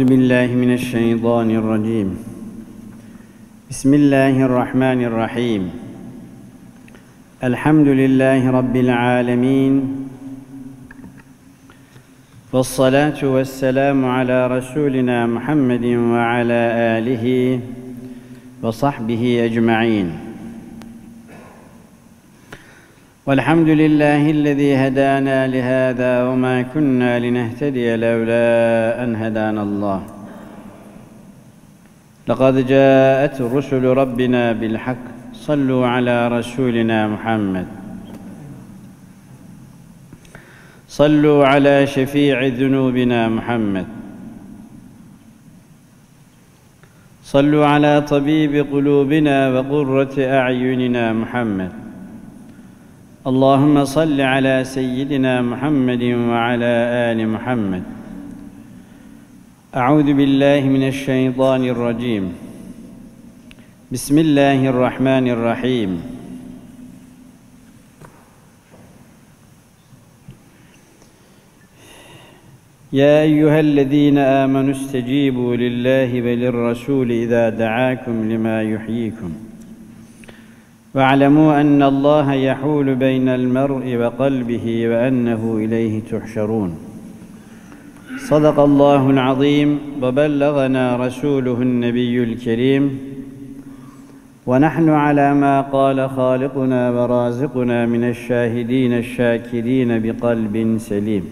أعوذ بالله من الشيطان الرجيم. بسم الله الرحمن الرحيم. الحمد لله رب العالمين، والصلاة والسلام على رسولنا محمد وعلى آله وصحبه أجمعين. والحمد لله الذي هدانا لهذا وما كنا لنهتدي لولا أن هدانا الله. لقد جاءت رسل ربنا بالحق. صلوا على رسولنا محمد. صلوا على شفيع ذنوبنا محمد. صلوا على طبيب قلوبنا وقرة أعيننا محمد. اللهم صل على سيدنا محمد وعلى آل محمد. أعوذ بالله من الشيطان الرجيم. بسم الله الرحمن الرحيم. يا أيها الذين آمنوا استجيبوا لله وللرسول إذا دعاكم لما يحييكم واعلموا أن الله يحول بين المرء وقلبه وأنه إليه تحشرون. صدق الله العظيم وبلغنا رسوله النبي الكريم، ونحن على ما قال خالقنا ورازقنا من الشاهدين الشاكرين بقلب سليم.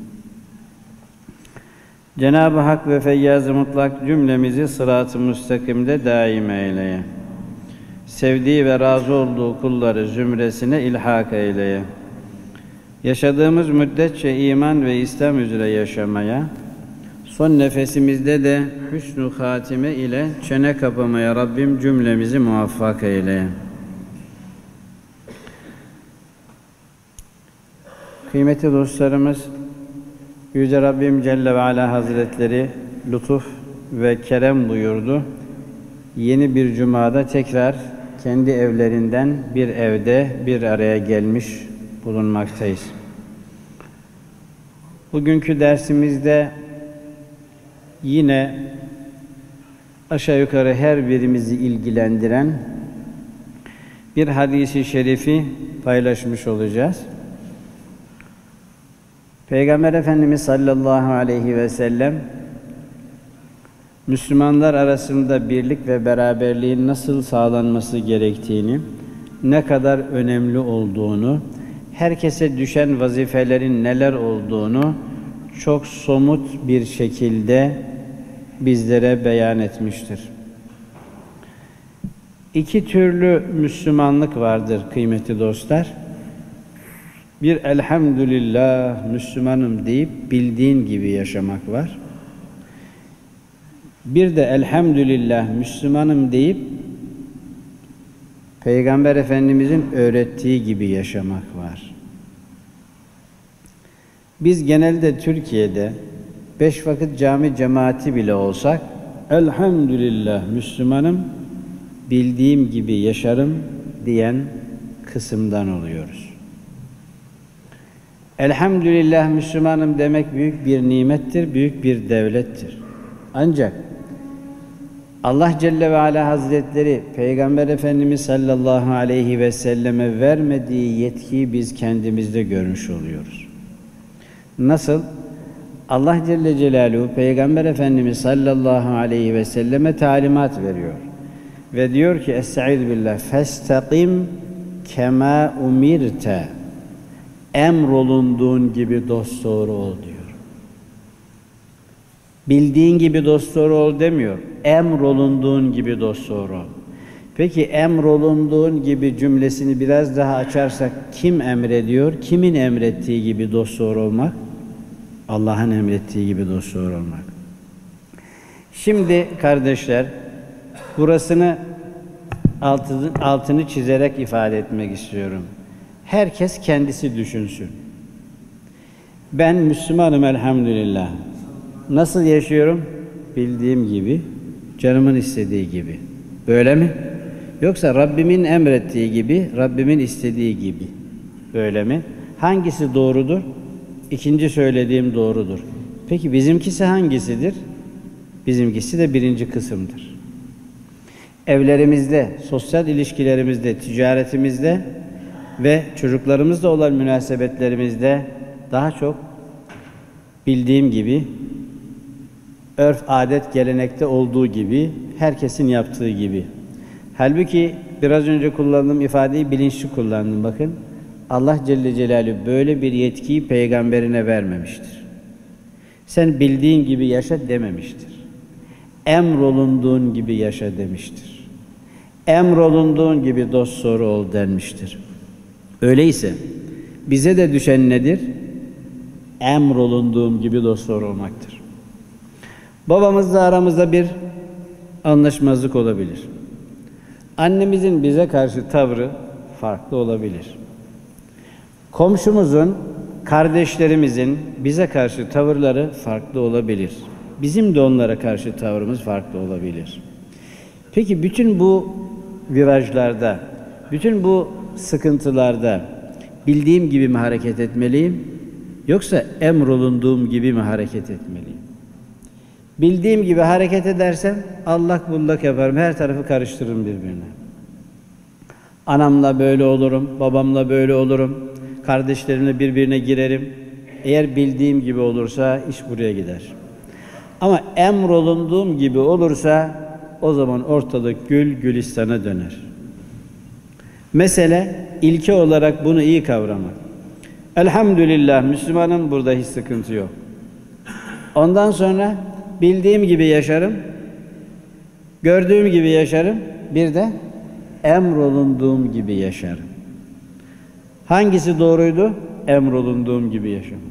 Cenab-ı Hak ve Feyyaz-ı Mutlak cümlemizi sırat-ı müstakimde daim eyleye. Sevdiği ve razı olduğu kulları zümresine ilhak eyleye. Yaşadığımız müddetçe iman ve İslam üzere yaşamaya, son nefesimizde de hüsnü hatime ile çene kapamaya Rabbim cümlemizi muvaffak eyleye. Kıymetli dostlarımız, Yüce Rabbim Celle ve Ala Hazretleri lütuf ve kerem buyurdu. Yeni bir cumada tekrar kendi evlerinden bir evde bir araya gelmiş bulunmaktayız. Bugünkü dersimizde yine aşağı yukarı her birimizi ilgilendiren bir hadis-i şerifi paylaşmış olacağız. Peygamber Efendimiz sallallahu aleyhi ve sellem Müslümanlar arasında birlik ve beraberliğin nasıl sağlanması gerektiğini, ne kadar önemli olduğunu, herkese düşen vazifelerin neler olduğunu çok somut bir şekilde bizlere beyan etmiştir. İki türlü Müslümanlık vardır kıymetli dostlar. Bir elhamdülillah Müslümanım deyip bildiğin gibi yaşamak var. Bir de elhamdülillah Müslümanım deyip Peygamber Efendimizin öğrettiği gibi yaşamak var. Biz genelde Türkiye'de 5 vakit cami cemaati bile olsak elhamdülillah Müslümanım, bildiğim gibi yaşarım diyen kısımdan oluyoruz. Elhamdülillah Müslümanım demek büyük bir nimettir, büyük bir devlettir. Ancak Allah Celle ve Ala Hazretleri Peygamber Efendimiz sallallahu aleyhi ve selleme vermediği yetkiyi biz kendimizde görmüş oluyoruz. Nasıl? Allah Celle Celaluhu Peygamber Efendimiz sallallahu aleyhi ve selleme talimat veriyor. Ve diyor ki Estaizu billah festakim kema umirte, emrolunduğun gibi dosdoğru ol diyor. Bildiğin gibi dosdoğru ol demiyor. Emrolunduğun gibi dosdoğru ol. Peki emrolunduğun gibi cümlesini biraz daha açarsak kim emrediyor? Kimin emrettiği gibi dosdoğru olmak? Allah'ın emrettiği gibi dosdoğru olmak. Şimdi kardeşler, burasını altını çizerek ifade etmek istiyorum. Herkes kendisi düşünsün. Ben Müslümanım elhamdülillah. Nasıl yaşıyorum? Bildiğim gibi, canımın istediği gibi. Böyle mi? Yoksa Rabbimin emrettiği gibi, Rabbimin istediği gibi. Böyle mi? Hangisi doğrudur? İkinci söylediğim doğrudur. Peki bizimkisi hangisidir? Bizimkisi de birinci kısımdır. Evlerimizde, sosyal ilişkilerimizde, ticaretimizde ve çocuklarımızla olan münasebetlerimizde daha çok bildiğim gibi, örf, adet, gelenekte olduğu gibi, herkesin yaptığı gibi. Halbuki biraz önce kullandığım ifadeyi bilinçli kullandım bakın. Allah Celle Celaluhu böyle bir yetkiyi peygamberine vermemiştir. Sen bildiğin gibi yaşa dememiştir. Emrolunduğun gibi yaşa demiştir. Emrolunduğun gibi dost doğru ol denmiştir. Öyleyse bize de düşen nedir? Emrolunduğum gibi dost doğru olmaktır. Babamızla aramızda bir anlaşmazlık olabilir. Annemizin bize karşı tavrı farklı olabilir. Komşumuzun, kardeşlerimizin bize karşı tavırları farklı olabilir. Bizim de onlara karşı tavrımız farklı olabilir. Peki bütün bu virajlarda, bütün bu sıkıntılarda bildiğim gibi mi hareket etmeliyim? Yoksa emrolunduğum gibi mi hareket etmeliyim? Bildiğim gibi hareket edersem allak bullak yaparım, her tarafı karıştırırım birbirine. Anamla böyle olurum, babamla böyle olurum, kardeşlerimle birbirine girerim. Eğer bildiğim gibi olursa iş buraya gider. Ama emrolunduğum gibi olursa o zaman ortalık gül gülistana döner. Mesele ilke olarak bunu iyi kavramak. Elhamdülillah Müslümanım, burada hiç sıkıntı yok. Ondan sonra bildiğim gibi yaşarım, gördüğüm gibi yaşarım, bir de emrolunduğum gibi yaşarım. Hangisi doğruydu? Emrolunduğum gibi yaşam.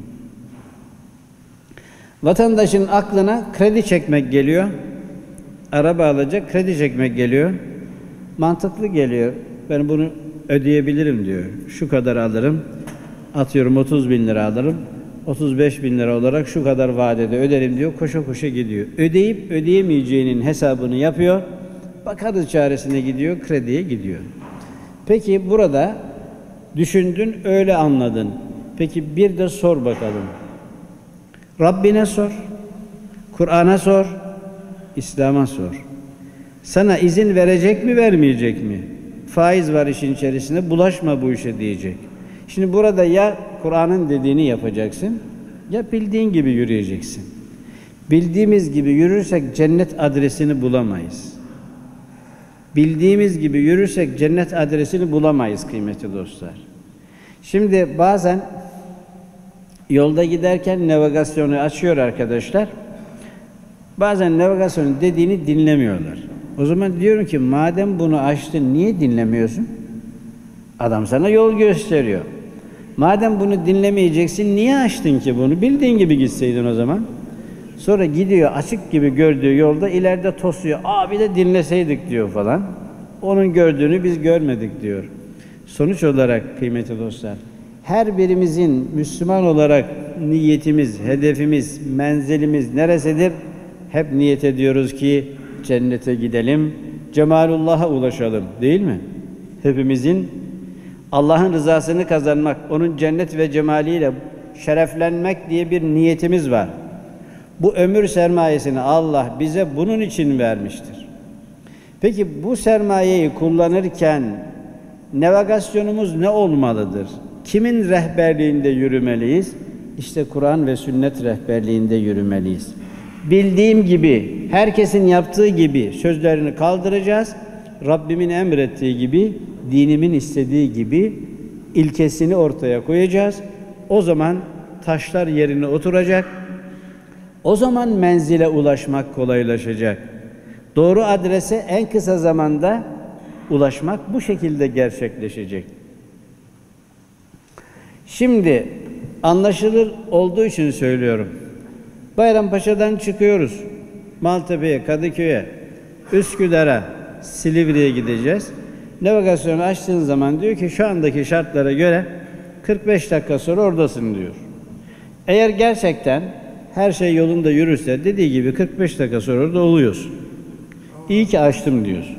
Vatandaşın aklına kredi çekmek geliyor. Araba alacak, kredi çekmek geliyor. Mantıklı geliyor. Ben bunu ödeyebilirim diyor. Şu kadar alırım. Atıyorum 30 bin lira alırım. 35 bin lira olarak şu kadar vadede öderim diyor. Koşa koşa gidiyor. Ödeyip ödeyemeyeceğinin hesabını yapıyor. Bakarız çaresine gidiyor, krediye gidiyor. Peki burada düşündün, öyle anladın. Peki bir de sor bakalım. Rabbine sor, Kur'an'a sor, İslam'a sor. Sana izin verecek mi, vermeyecek mi? Faiz var işin içerisinde, bulaşma bu işe diyecek. Şimdi burada ya Kur'an'ın dediğini yapacaksın, ya bildiğin gibi yürüyeceksin. Bildiğimiz gibi yürürsek cennet adresini bulamayız. Bildiğimiz gibi yürürsek cennet adresini bulamayız kıymetli dostlar. Şimdi bazen yolda giderken navigasyonu açıyor arkadaşlar. Bazen navigasyonun dediğini dinlemiyorlar. O zaman diyorum ki madem bunu açtın niye dinlemiyorsun? Adam sana yol gösteriyor. Madem bunu dinlemeyeceksin niye açtın ki bunu? Bildiğin gibi gitseydin o zaman. Sonra gidiyor açık gibi gördüğü yolda ileride tosuyor. Bir de dinleseydik diyor falan. Onun gördüğünü biz görmedik diyor. Sonuç olarak kıymetli dostlar, her birimizin Müslüman olarak niyetimiz, hedefimiz, menzilimiz neresidir? Hep niyet ediyoruz ki cennete gidelim, cemalullah'a ulaşalım, değil mi? Hepimizin Allah'ın rızasını kazanmak, onun cennet ve cemaliyle şereflenmek diye bir niyetimiz var. Bu ömür sermayesini Allah bize bunun için vermiştir. Peki bu sermayeyi kullanırken navigasyonumuz ne olmalıdır? Kimin rehberliğinde yürümeliyiz? İşte Kur'an ve sünnet rehberliğinde yürümeliyiz. Bildiğim gibi, herkesin yaptığı gibi sözlerini kaldıracağız. Rabbimin emrettiği gibi, dinimin istediği gibi ilkesini ortaya koyacağız. O zaman taşlar yerine oturacak. O zaman menzile ulaşmak kolaylaşacak. Doğru adrese en kısa zamanda ulaşmak bu şekilde gerçekleşecek. Şimdi anlaşılır olduğu için söylüyorum. Bayrampaşa'dan çıkıyoruz. Maltepe'ye, Kadıköy'e, Üsküdar'a, Silivri'ye gideceğiz. Navigasyonu açtığın zaman diyor ki şu andaki şartlara göre 45 dakika sonra oradasın diyor. Eğer gerçekten her şey yolunda yürürse dediği gibi 45 dakika sonra orada oluyorsun. İyi ki açtım diyorsun.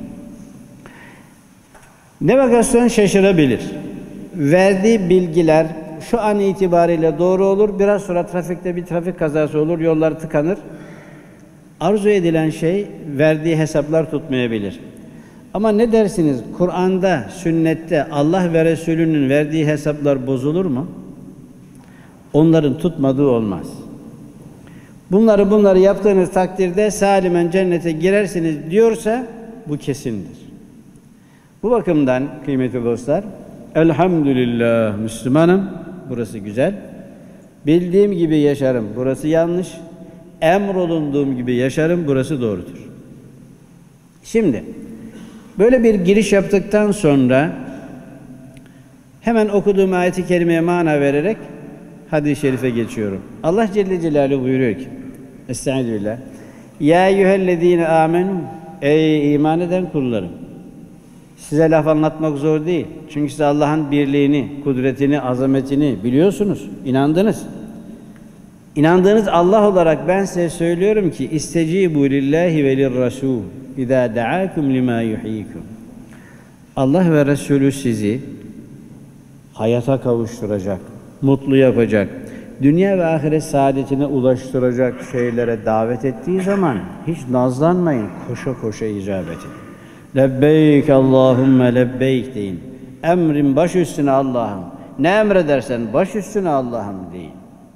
Navigasyon şaşırabilir. Verdiği bilgiler şu an itibariyle doğru olur. Biraz sonra trafikte bir trafik kazası olur, yollar tıkanır. arzu edilen şey verdiği hesaplar tutmayabilir. Ama ne dersiniz? Kur'an'da, sünnette Allah ve Resulünün verdiği hesaplar bozulur mu? Onların tutmadığı olmaz. Bunları yaptığınız takdirde salimen cennete girersiniz diyorsa bu kesindir. Bu bakımdan kıymetli dostlar, elhamdülillah Müslümanım, burası güzel. Bildiğim gibi yaşarım, burası yanlış. Emrolunduğum gibi yaşarım, burası doğrudur. Şimdi böyle bir giriş yaptıktan sonra hemen okuduğum ayet-i kerimeye mana vererek hadis-i şerife geçiyorum. Allah Celle Celaluhu buyuruyor ki, Estağfirullah. Ya eyyühellezine amenu, ey iman eden kullarım. Size laf anlatmak zor değil. Çünkü siz Allah'ın birliğini, kudretini, azametini biliyorsunuz, inandınız. İnandığınız Allah olarak ben size söylüyorum ki istecibu lillahi ve lirrasul izâ da'akum limâ yuhyikum. Allah ve Resulü sizi hayata kavuşturacak, mutlu yapacak, dünya ve ahiret saadetine ulaştıracak şeylere davet ettiği zaman hiç nazlanmayın, koşa koşa icabet edin. Lebbeyk Allahümme lebbeyk deyin. Emrin baş üstüne Allah'ım. Ne emredersen baş üstüne Allah'ım deyin.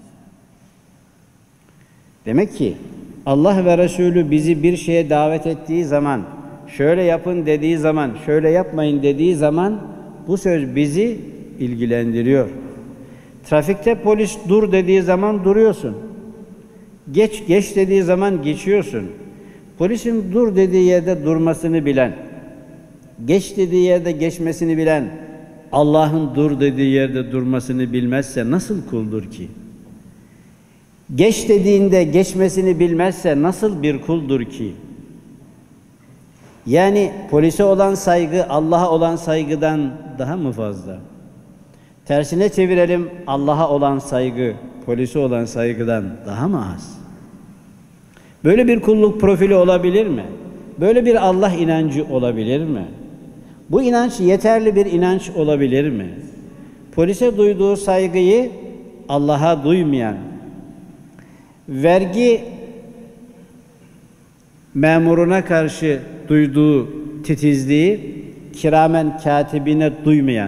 Demek ki Allah ve Resulü bizi bir şeye davet ettiği zaman, şöyle yapın dediği zaman, şöyle yapmayın dediği zaman bu söz bizi ilgilendiriyor. Trafikte polis dur dediği zaman duruyorsun. Geç dediği zaman geçiyorsun. Polisin dur dediği yerde durmasını bilen, geç dediği yerde geçmesini bilen, Allah'ın dur dediği yerde durmasını bilmezse nasıl kuldur ki? Geç dediğinde geçmesini bilmezse nasıl bir kuldur ki? Yani polise olan saygı Allah'a olan saygıdan daha mı fazla? Tersine çevirelim, Allah'a olan saygı polise olan saygıdan daha mı az? Böyle bir kulluk profili olabilir mi? Böyle bir Allah inancı olabilir mi? Bu inanç yeterli bir inanç olabilir mi? Polise duyduğu saygıyı Allah'a duymayan, vergi memuruna karşı duyduğu titizliği kiramen katibine duymayan,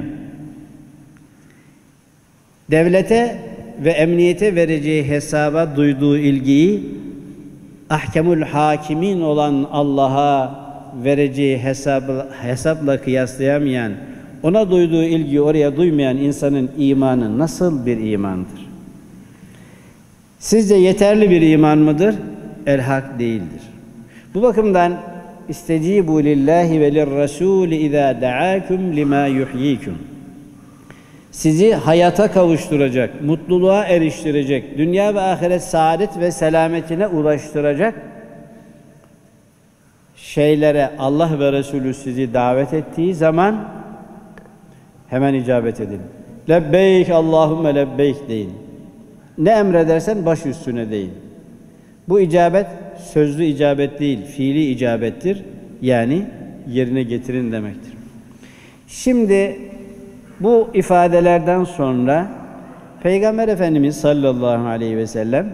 devlete ve emniyete vereceği hesaba duyduğu ilgiyi ahkemul hakimin olan Allah'a vereceği hesapla kıyaslayamayan, ona duyduğu ilgiyi oraya duymayan insanın imanı nasıl bir imandır? Sizce yeterli bir iman mıdır? El-hak değildir. Bu bakımdan istecibu lillahi ve lirrasul izâ da'akum limâ yuhyikum. Sizi hayata kavuşturacak, mutluluğa eriştirecek, dünya ve ahiret saadet ve selametine ulaştıracak şeylere Allah ve Resulü sizi davet ettiği zaman hemen icabet edin. Lebbeyk Allahümme lebbeyk deyin. Ne emredersen baş üstüne deyin. Bu icabet sözlü icabet değil, fiili icabettir. Yani yerine getirin demektir. Şimdi bu ifadelerden sonra Peygamber Efendimiz sallallahu aleyhi ve sellem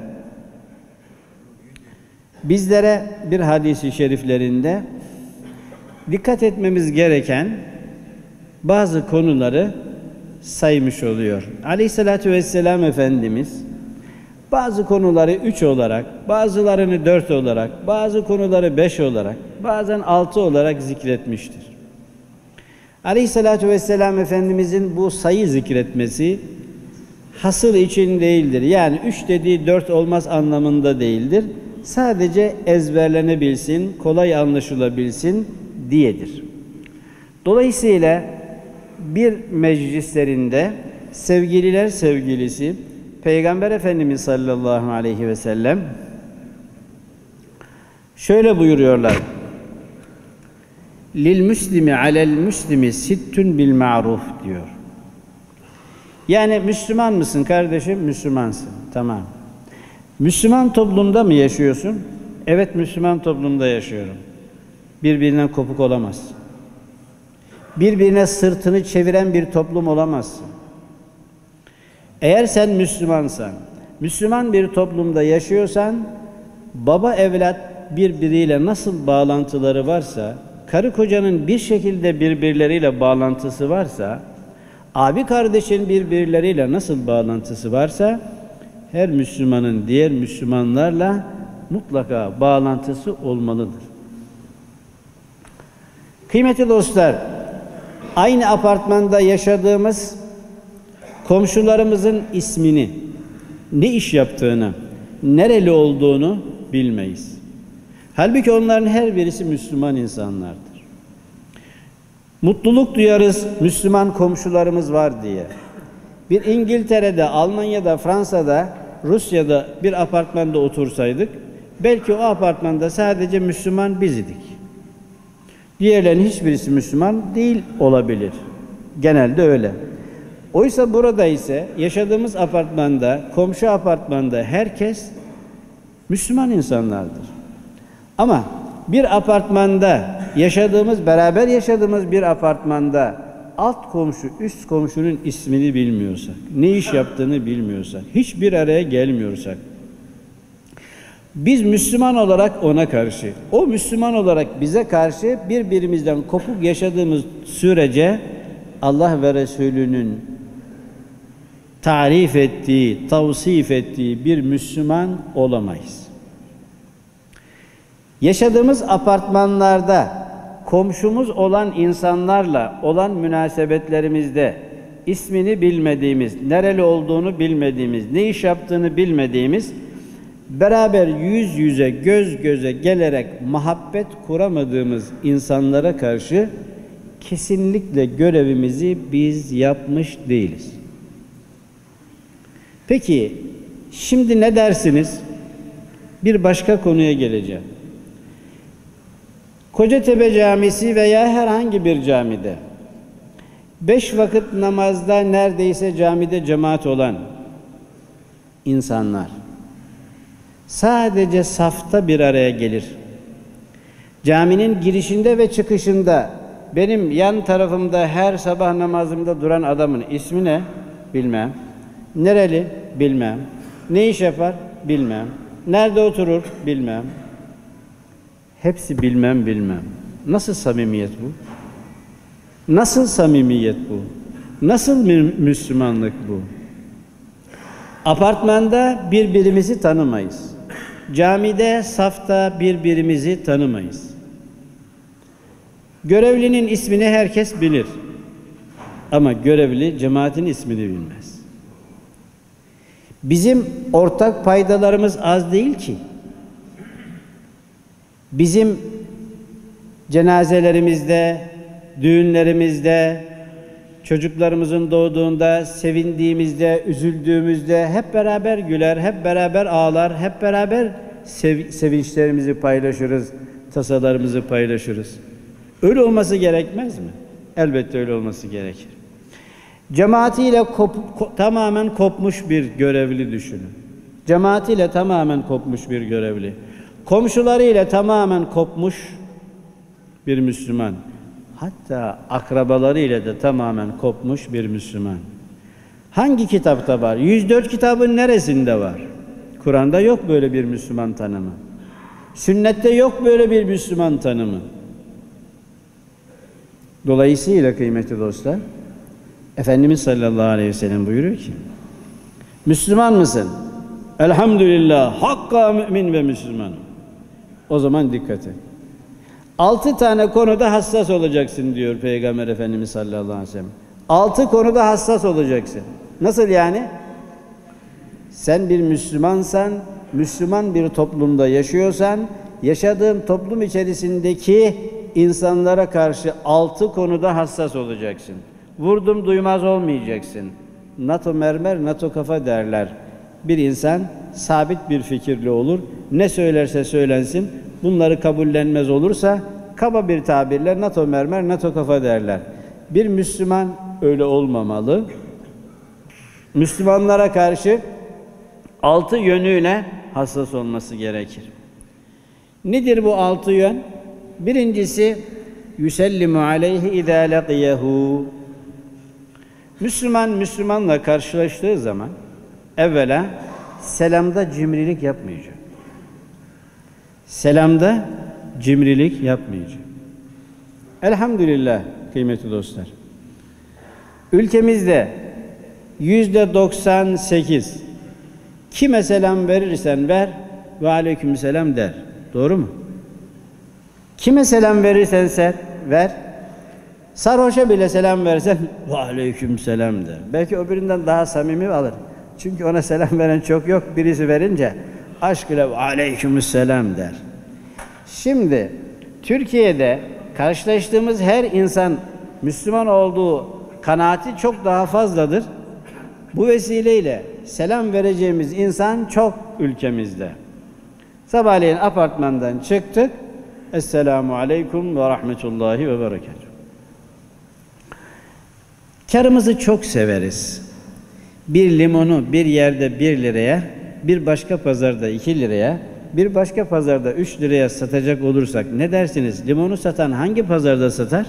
bizlere bir hadis-i şeriflerinde dikkat etmemiz gereken bazı konuları saymış oluyor. Aleyhissalatü vesselam Efendimiz bazı konuları 3 olarak, bazılarını 4 olarak, bazı konuları 5 olarak, bazen 6 olarak zikretmiştir. Aleyhissalatü vesselam Efendimizin bu sayı zikretmesi hasır için değildir. Yani 3 dediği 4 olmaz anlamında değildir. Sadece ezberlenebilsin, kolay anlaşılabilsin diyedir. Dolayısıyla bir meclislerinde sevgililer sevgilisi Peygamber Efendimiz sallallahu aleyhi ve sellem şöyle buyuruyorlar. Lil müslimi alel müslimi sittun bil ma'ruf diyor. Yani Müslüman mısın kardeşim? Müslümansın. Tamam. Müslüman toplumda mı yaşıyorsun? Evet, Müslüman toplumda yaşıyorum. Birbirinden kopuk olamazsın. Birbirine sırtını çeviren bir toplum olamazsın. Eğer sen Müslümansan, Müslüman bir toplumda yaşıyorsan, baba evlat birbiriyle nasıl bağlantıları varsa, karı kocanın bir şekilde birbirleriyle bağlantısı varsa, abi kardeşin birbirleriyle nasıl bağlantısı varsa, her Müslümanın diğer Müslümanlarla mutlaka bağlantısı olmalıdır. Kıymetli dostlar, aynı apartmanda yaşadığımız komşularımızın ismini, ne iş yaptığını, nereli olduğunu bilmeyiz. Halbuki onların her birisi Müslüman insanlardır. Mutluluk duyarız Müslüman komşularımız var diye. Bir İngiltere'de, Almanya'da, Fransa'da, Rusya'da bir apartmanda otursaydık, belki o apartmanda sadece Müslüman biz idik. Diğerlerinin hiçbirisi Müslüman değil olabilir. Genelde öyle. Oysa burada ise yaşadığımız apartmanda, komşu apartmanda herkes Müslüman insanlardır. Ama bir apartmanda beraber yaşadığımız bir apartmanda alt komşu, üst komşunun ismini bilmiyorsak, ne iş yaptığını bilmiyorsak, hiçbir araya gelmiyorsak, biz Müslüman olarak ona karşı, o Müslüman olarak bize karşı birbirimizden kopuk yaşadığımız sürece Allah ve Resulünün tarif ettiği, tavsif ettiği bir Müslüman olamayız. Yaşadığımız apartmanlarda komşumuz olan insanlarla olan münasebetlerimizde ismini bilmediğimiz, nereli olduğunu bilmediğimiz, ne iş yaptığını bilmediğimiz, beraber yüz yüze, göz göze gelerek muhabbet kuramadığımız insanlara karşı kesinlikle görevimizi biz yapmış değiliz. Peki, şimdi ne dersiniz? Bir başka konuya geleceğim. Kocatepe Camisi veya herhangi bir camide 5 vakit namazda neredeyse camide cemaat olan insanlar sadece safta bir araya gelir. Caminin girişinde ve çıkışında benim yan tarafımda her sabah namazımda duran adamın ismi ne? Bilmem. Nereli? Bilmem. Ne iş yapar? Bilmem. Nerede oturur? Bilmem. Hepsi bilmem. Nasıl samimiyet bu? Nasıl samimiyet bu? Nasıl Müslümanlık bu? Apartmanda birbirimizi tanımayız. Camide, safta birbirimizi tanımayız. Görevlinin ismini herkes bilir. Ama görevli cemaatin ismini bilmez. Bizim ortak paydalarımız az değil ki. Bizim cenazelerimizde, düğünlerimizde, çocuklarımızın doğduğunda, sevindiğimizde, üzüldüğümüzde hep beraber güler, hep beraber ağlar, hep beraber sevinçlerimizi paylaşırız, tasalarımızı paylaşırız. Öyle olması gerekmez mi? Elbette öyle olması gerekir. Cemaatiyle tamamen kopmuş bir görevli düşünün. Cemaatiyle tamamen kopmuş bir görevli. Komşularıyla tamamen kopmuş bir Müslüman. Hatta akrabalarıyla da tamamen kopmuş bir Müslüman. Hangi kitapta var? 104 kitabın neresinde var? Kur'an'da yok böyle bir Müslüman tanımı. Sünnette yok böyle bir Müslüman tanımı. Dolayısıyla kıymetli dostlar, Efendimiz sallallahu aleyhi ve sellem buyuruyor ki, Müslüman mısın? Elhamdülillah, hakka mümin ve Müslüman. O zaman dikkat et. 6 tane konuda hassas olacaksın diyor Peygamber Efendimiz sallallahu aleyhi ve sellem. 6 konuda hassas olacaksın. Nasıl yani? Sen bir Müslümansan, Müslüman bir toplumda yaşıyorsan, yaşadığın toplum içerisindeki insanlara karşı 6 konuda hassas olacaksın. Vurdum duymaz olmayacaksın. NATO mermer, NATO kafa derler. Bir insan sabit bir fikirli olur. Ne söylerse söylensin, bunları kabullenmez olursa kaba bir tabirle NATO mermer, NATO kafa derler. Bir Müslüman öyle olmamalı. Müslümanlara karşı 6 yönüyle hassas olması gerekir. Nedir bu 6 yön? Birincisi, yüsellimu aleyhi izâ laqiyehu. Müslüman, Müslümanla karşılaştığı zaman evvela selamda cimrilik yapmayacak. Selamda cimrilik yapmayacağım. Elhamdülillah kıymetli dostlar. Ülkemizde %98 kime selam verirsen ver ve aleykümselam der. Doğru mu? Kime selam verirsen ver. Sarhoşa bile selam versen ve aleykümselam der. Belki öbüründen daha samimi alır. Çünkü ona selam veren çok yok. Birisi verince aşk ile ve aleykümselam der. Şimdi Türkiye'de karşılaştığımız her insan Müslüman olduğu kanaati çok daha fazladır. Bu vesileyle selam vereceğimiz insan çok ülkemizde. Sabahleyin apartmandan çıktık. Esselamu aleyküm ve rahmetullahi ve berekatuhu. Karımızı çok severiz. Bir limonu bir yerde 1 liraya, bir başka pazarda 2 liraya, bir başka pazarda 3 liraya satacak olursak ne dersiniz? Limonu satan hangi pazarda satar?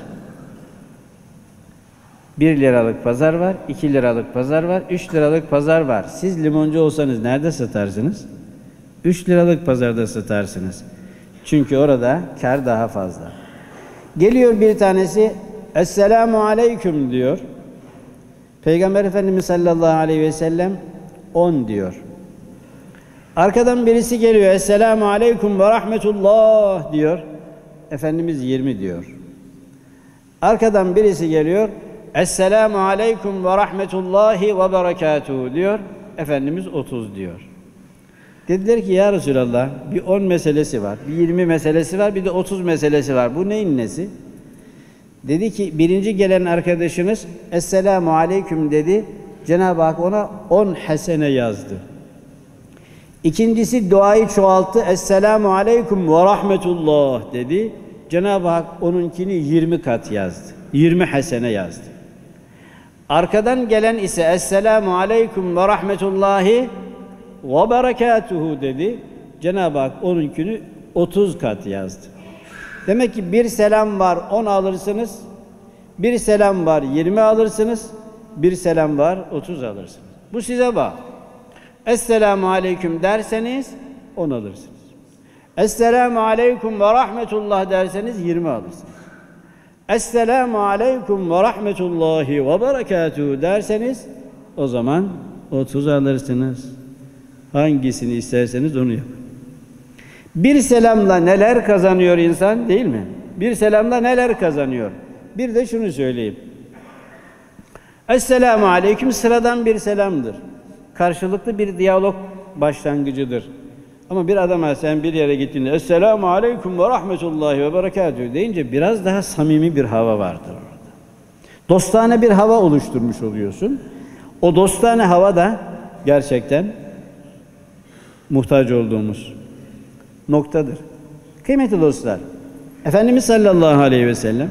1 liralık pazar var, 2 liralık pazar var, 3 liralık pazar var. Siz limoncu olsanız nerede satarsınız? 3 liralık pazarda satarsınız. Çünkü orada kar daha fazla. Geliyor bir tanesi, Esselamu aleyküm diyor. Peygamber Efendimiz sallallahu aleyhi ve sellem 10 diyor. Arkadan birisi geliyor, Esselamu aleyküm ve rahmetullah diyor. Efendimiz 20 diyor. Arkadan birisi geliyor, Esselamu aleyküm ve rahmetullahi ve berekatuhu diyor. Efendimiz 30 diyor. Dediler ki ya Resulallah bir 10 meselesi var, bir 20 meselesi var, bir de 30 meselesi var. Bu neyin nesi? Dedi ki birinci gelen arkadaşınız Esselamu aleyküm dedi. Cenab-ı Hak ona 10 hasene yazdı. İkincisi duayı çoğalttı. Esselamu aleyküm ve rahmetullah dedi. Cenab-ı Hak onunkini 20 kat yazdı. 20 hasene yazdı. Arkadan gelen ise Esselamu aleyküm ve rahmetullahi ve berekatuhu dedi. Cenab-ı Hak onunkini 30 kat yazdı. Demek ki bir selam var 10 alırsınız. Bir selam var 20 alırsınız. Bir selam var 30 alırsınız. Bu size bağlı. Esselamu aleyküm derseniz 10 alırsınız. Esselamu aleyküm ve rahmetullah derseniz 20 alırsınız. Esselamu aleyküm ve rahmetullahi ve berekatuhu derseniz o zaman 30 alırsınız. Hangisini isterseniz onu yapın. Bir selamla neler kazanıyor insan değil mi? Bir selamla neler kazanıyor? Bir de şunu söyleyeyim. Esselamu aleyküm sıradan bir selamdır. Karşılıklı bir diyalog başlangıcıdır. Ama bir adama sen bir yere gittiğinde Esselamu aleyküm ve rahmetullahi ve berekatuhu deyince biraz daha samimi bir hava vardır orada. Dostane bir hava oluşturmuş oluyorsun. O dostane hava da gerçekten muhtaç olduğumuz noktadır. Kıymetli dostlar, Efendimiz sallallahu aleyhi ve sellem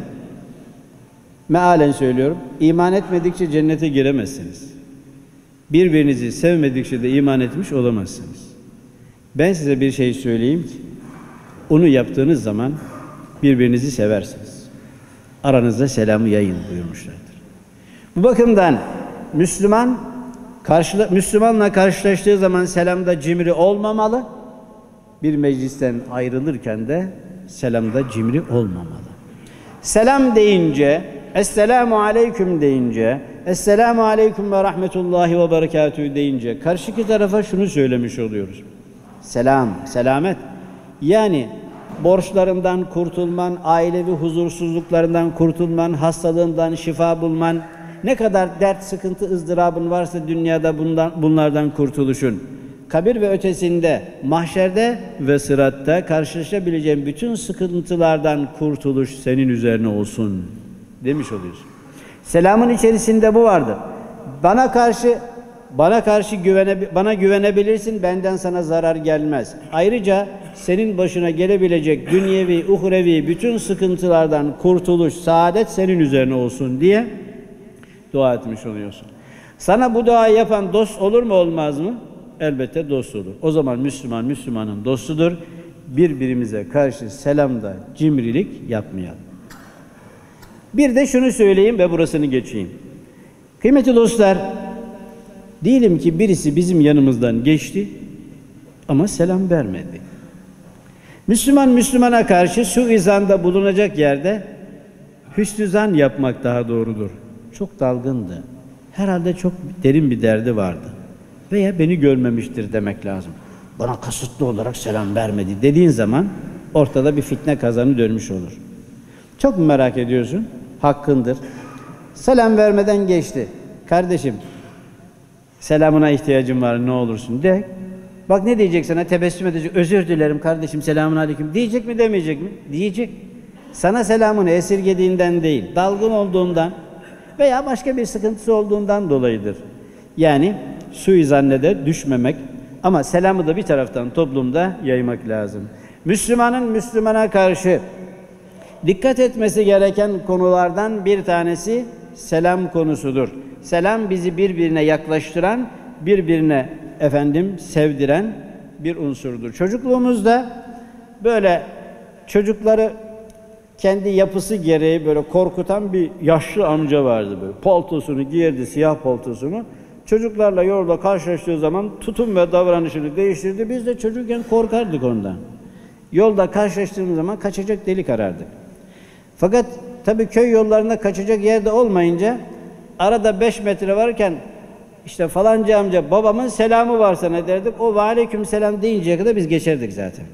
mealen söylüyorum, iman etmedikçe cennete giremezsiniz. Birbirinizi sevmedikçe de iman etmiş olamazsınız. Ben size bir şey söyleyeyim ki, onu yaptığınız zaman birbirinizi seversiniz. Aranızda selamı yayın buyurmuşlardır. Bu bakımdan Müslümanla karşılaştığı zaman selamda cimri olmamalı. Bir meclisten ayrılırken de selamda cimri olmamalı. Selam deyince, Esselamu aleyküm deyince, Esselamu aleyküm ve rahmetullahi ve berekatuhu deyince karşıki tarafa şunu söylemiş oluyoruz. Selam, selamet. Yani borçlarından kurtulman, ailevi huzursuzluklarından kurtulman, hastalığından şifa bulman, ne kadar dert, sıkıntı, ızdırabın varsa dünyada bunlardan kurtuluşun, kabir ve ötesinde, mahşerde ve sıratta karşılaşabileceğin bütün sıkıntılardan kurtuluş senin üzerine olsun demiş oluyorsun. Selamın içerisinde bu vardır. Bana güvenebilirsin, benden sana zarar gelmez. Ayrıca senin başına gelebilecek dünyevi, uhrevi bütün sıkıntılardan kurtuluş, saadet senin üzerine olsun diye dua etmiş oluyorsun. Sana bu duayı yapan dost olur mu olmaz mı? Elbette dost olur. O zaman Müslüman Müslümanın dostudur. Birbirimize karşı selamda cimrilik yapmayalım. Bir de şunu söyleyeyim ve burasını geçeyim. Kıymetli dostlar, diyelim ki birisi bizim yanımızdan geçti ama selam vermedi. Müslüman Müslümana karşı suizanda bulunacak yerde hüsnü zan yapmak daha doğrudur. Çok dalgındı. Herhalde çok derin bir derdi vardı. Veya beni görmemiştir demek lazım. Bana kasıtlı olarak selam vermedi dediğin zaman ortada bir fitne kazanı dönmüş olur. Çok mu merak ediyorsun? Hakkındır. Selam vermeden geçti. Kardeşim, selamına ihtiyacım var, ne olursun de. Bak ne diyecek sana? Tebessüm edecek. Özür dilerim kardeşim, selamun aleyküm. Diyecek mi demeyecek mi? Diyecek. Sana selamını esirgediğinden değil, dalgın olduğundan veya başka bir sıkıntısı olduğundan dolayıdır. Yani suizanne de düşmemek ama selamı da bir taraftan toplumda yaymak lazım. Müslümanın Müslümana karşı dikkat etmesi gereken konulardan bir tanesi selam konusudur. Selam bizi birbirine yaklaştıran, birbirine sevdiren bir unsurdur. Çocukluğumuzda böyle çocukları kendi yapısı gereği böyle korkutan bir yaşlı amca vardı böyle. Paltosunu giyerdi, siyah paltosunu. Çocuklarla yolda karşılaştığı zaman tutum ve davranışını değiştirdi. Biz de çocukken korkardık ondan. Yolda karşılaştığımız zaman kaçacak delik arardık. Fakat tabii köy yollarında kaçacak yerde olmayınca arada 5 metre varken işte falanca amca babamın selamı var sana derdik. O ve aleyküm selam deyinceye kadar biz geçerdik zaten.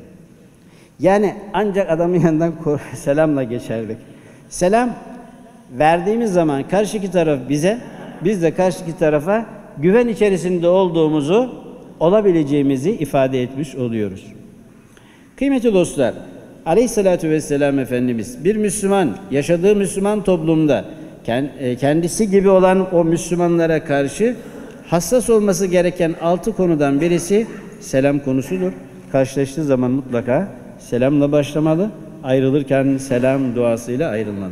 Yani ancak adamın yanından selamla geçerdik. Selam verdiğimiz zaman karşıki taraf bize, biz de karşıki tarafa güven içerisinde olduğumuzu, olabileceğimizi ifade etmiş oluyoruz. Kıymetli dostlar, Aleyhisselatü Vesselam Efendimiz bir Müslüman, yaşadığı Müslüman toplumda kendisi gibi olan o Müslümanlara karşı hassas olması gereken 6 konudan birisi selam konusudur. Karşılaştığı zaman mutlaka selamla başlamalı, ayrılırken selam duasıyla ayrılmalı.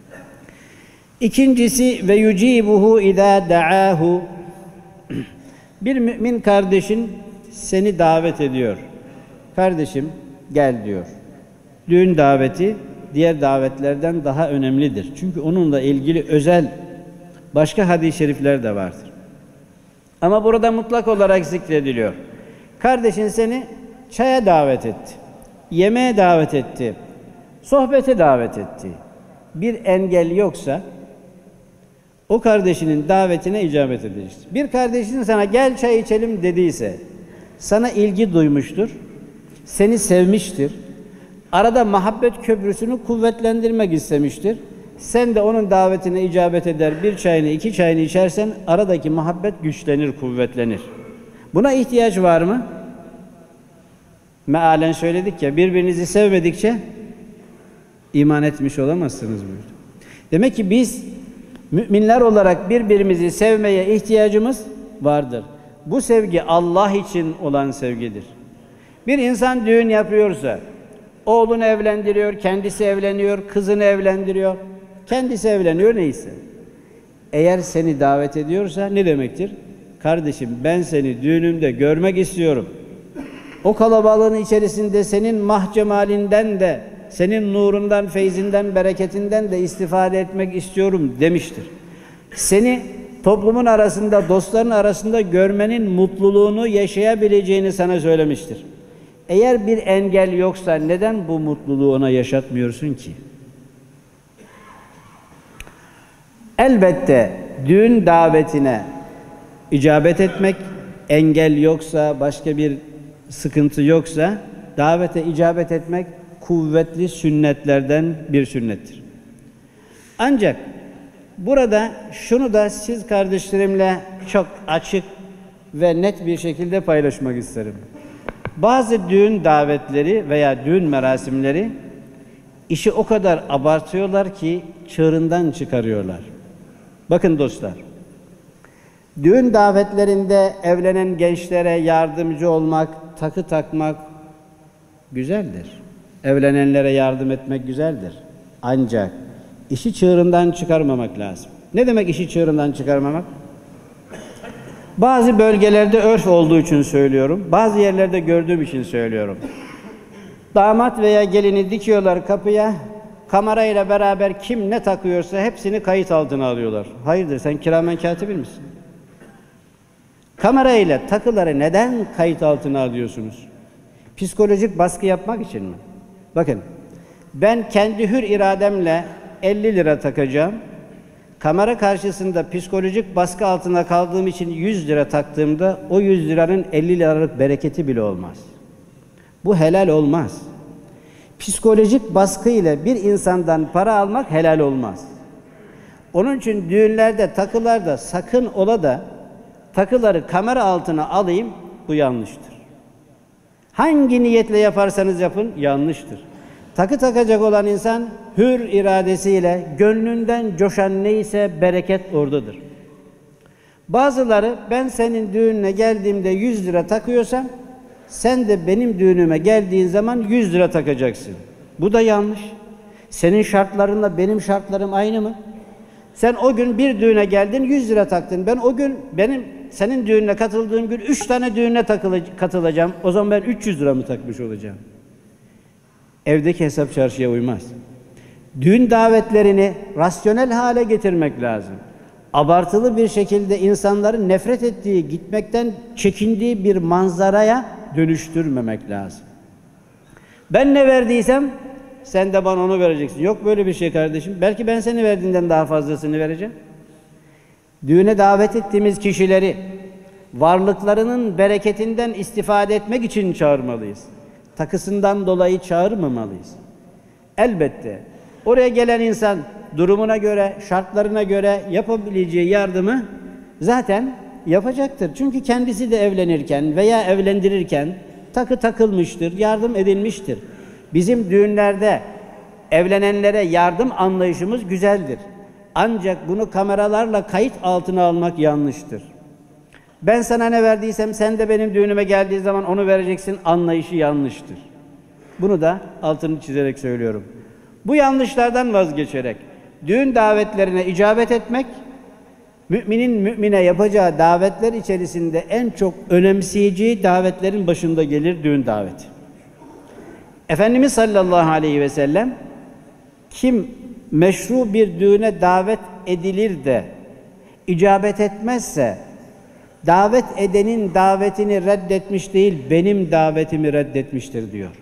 İkincisi ve yucibuhu izâ da'âhu. Bir mümin kardeşin seni davet ediyor. Kardeşim gel diyor. Düğün daveti diğer davetlerden daha önemlidir. Çünkü onunla ilgili özel başka hadis-i şerifler de vardır. Ama burada mutlak olarak zikrediliyor. Kardeşin seni çaya davet etti, yemeğe davet etti, sohbete davet etti. Bir engel yoksa o kardeşinin davetine icabet edecektir. Bir kardeşin sana gel çay içelim dediyse, sana ilgi duymuştur, seni sevmiştir, arada muhabbet köprüsünü kuvvetlendirmek istemiştir. Sen de onun davetine icabet eder, bir çayını, 2 çayını içersen aradaki muhabbet güçlenir, kuvvetlenir. Buna ihtiyaç var mı? Mealen söyledik ya, birbirinizi sevmedikçe iman etmiş olamazsınız buyurdu. Demek ki biz müminler olarak birbirimizi sevmeye ihtiyacımız vardır. Bu sevgi Allah için olan sevgidir. Bir insan düğün yapıyorsa, oğlunu evlendiriyor, kendisi evleniyor, kızını evlendiriyor, kendisi evleniyor neyse. Eğer seni davet ediyorsa ne demektir? Kardeşim ben seni düğünümde görmek istiyorum. O kalabalığın içerisinde senin mahcemalinden de, senin nurundan, feyzinden, bereketinden de istifade etmek istiyorum demiştir. Seni toplumun arasında, dostların arasında görmenin mutluluğunu yaşayabileceğini sana söylemiştir. Eğer bir engel yoksa neden bu mutluluğu ona yaşatmıyorsun ki? Elbette düğün davetine icabet etmek, engel yoksa, başka bir sıkıntı yoksa davete icabet etmek kuvvetli sünnetlerden bir sünnettir. Ancak burada şunu da siz kardeşlerimle çok açık ve net bir şekilde paylaşmak isterim. Bazı düğün davetleri veya düğün merasimleri işi o kadar abartıyorlar ki çığırından çıkarıyorlar. Bakın dostlar, düğün davetlerinde evlenen gençlere yardımcı olmak, takı takmak güzeldir. Evlenenlere yardım etmek güzeldir. Ancak işi çığırından çıkarmamak lazım. Ne demek işi çığırından çıkarmamak? Bazı bölgelerde örf olduğu için söylüyorum, bazı yerlerde gördüğüm için söylüyorum. Damat veya gelini dikiyorlar kapıya, kamerayla beraber kim ne takıyorsa hepsini kayıt altına alıyorlar. Hayırdır, sen kiramen katibi misin? Kamerayla takıları neden kayıt altına alıyorsunuz? Psikolojik baskı yapmak için mi? Bakın, ben kendi hür irademle 50 lira takacağım. Kamera karşısında psikolojik baskı altında kaldığım için 100 lira taktığımda o 100 liranın 50 liralık bereketi bile olmaz. Bu helal olmaz. Psikolojik baskı ile bir insandan para almak helal olmaz. Onun için düğünlerde, takılarda sakın ola da takıları kamera altına alayım, bu yanlıştır. Hangi niyetle yaparsanız yapın, yanlıştır. Takı takacak olan insan hür iradesiyle gönlünden coşan neyse bereket oradadır. Bazıları ben senin düğününe geldiğimde 100 lira takıyorsam sen de benim düğünüme geldiğin zaman 100 lira takacaksın. Bu da yanlış. Senin şartlarınla benim şartlarım aynı mı? Sen o gün bir düğüne geldin 100 lira taktın. Ben o gün senin düğününe katıldığım gün 3 tane düğüne katılacağım. O zaman ben 300 lira mı takmış olacağım? Evdeki hesap çarşıya uymaz. Düğün davetlerini rasyonel hale getirmek lazım. Abartılı bir şekilde insanların nefret ettiği, gitmekten çekindiği bir manzaraya dönüştürmemek lazım. Ben ne verdiysem sen de bana onu vereceksin. Yok böyle bir şey kardeşim. Belki ben seni verdiğinden daha fazlasını vereceğim. Düğüne davet ettiğimiz kişileri varlıklarının bereketinden istifade etmek için çağırmalıyız. Takısından dolayı çağırmamalıyız. Elbette oraya gelen insan durumuna göre, şartlarına göre yapabileceği yardımı zaten yapacaktır. Çünkü kendisi de evlenirken veya evlendirirken takı takılmıştır, yardım edilmiştir. Bizim düğünlerde evlenenlere yardım anlayışımız güzeldir. Ancak bunu kameralarla kayıt altına almak yanlıştır. Ben sana ne verdiysem sen de benim düğünüme geldiği zaman onu vereceksin anlayışı yanlıştır. Bunu da altını çizerek söylüyorum. Bu yanlışlardan vazgeçerek düğün davetlerine icabet etmek, müminin mümine yapacağı davetler içerisinde en çok önemseyeceği davetlerin başında gelir düğün daveti. Efendimiz sallallahu aleyhi ve sellem kim meşru bir düğüne davet edilir de icabet etmezse davet edenin davetini reddetmiş değil, benim davetimi reddetmiştir diyor.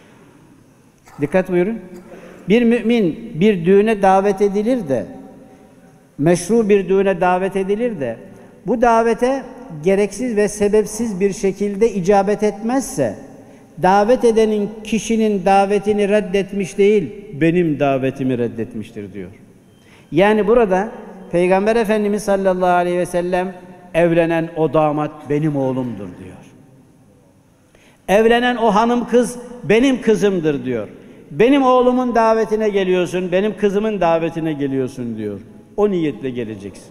Dikkat buyurun. Bir mümin bir düğüne davet edilir de, meşru bir düğüne davet edilir de, bu davete gereksiz ve sebepsiz bir şekilde icabet etmezse, davet edenin kişinin davetini reddetmiş değil, benim davetimi reddetmiştir diyor. Yani burada Peygamber Efendimiz sallallahu aleyhi ve sellem evlenen o damat benim oğlumdur diyor. Evlenen o hanım kız benim kızımdır diyor. Benim oğlumun davetine geliyorsun, benim kızımın davetine geliyorsun diyor. O niyetle geleceksin.